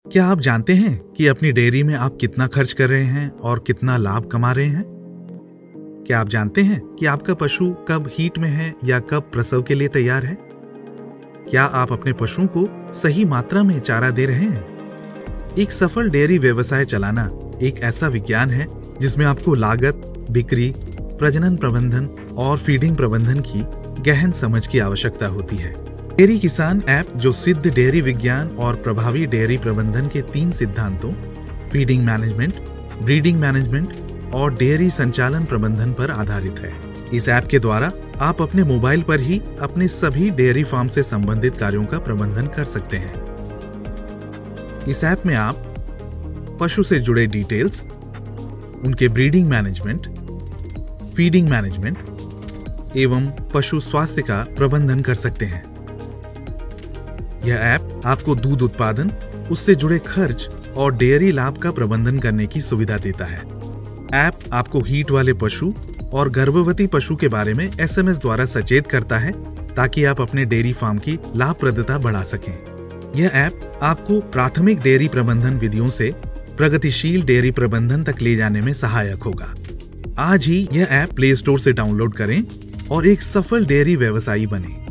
क्या आप जानते हैं कि अपनी डेयरी में आप कितना खर्च कर रहे हैं और कितना लाभ कमा रहे हैं? क्या आप जानते हैं कि आपका पशु कब हीट में है या कब प्रसव के लिए तैयार है? क्या आप अपने पशुओं को सही मात्रा में चारा दे रहे हैं? एक सफल डेयरी व्यवसाय चलाना एक ऐसा विज्ञान है जिसमें आपको लागत, बिक्री, प्रजनन प्रबंधन और फीडिंग प्रबंधन की गहन समझ की आवश्यकता होती है। डेयरी किसान ऐप जो सिद्ध डेयरी विज्ञान और प्रभावी डेयरी प्रबंधन के 3 सिद्धांतों फीडिंग मैनेजमेंट, ब्रीडिंग मैनेजमेंट और डेयरी संचालन प्रबंधन पर आधारित है। इस ऐप के द्वारा आप अपने मोबाइल पर ही अपने सभी डेयरी फार्म से संबंधित कार्यों का प्रबंधन कर सकते हैं। इस ऐप में आप पशु से जुड़े डिटेल्स, उनके ब्रीडिंग मैनेजमेंट, फीडिंग मैनेजमेंट एवं पशु स्वास्थ्य का प्रबंधन कर सकते हैं। यह ऐप आपको दूध उत्पादन, उससे जुड़े खर्च और डेयरी लाभ का प्रबंधन करने की सुविधा देता है। ऐप आपको हीट वाले पशु और गर्भवती पशु के बारे में SMS द्वारा सचेत करता है ताकि आप अपने डेयरी फार्म की लाभप्रदता बढ़ा सकें। यह ऐप आपको प्राथमिक डेयरी प्रबंधन विधियों से प्रगतिशील डेयरी प्रबंधन तक ले जाने में सहायक होगा। आज ही यह ऐप प्ले स्टोर से डाउनलोड करें और एक सफल डेयरी व्यवसायी बनें।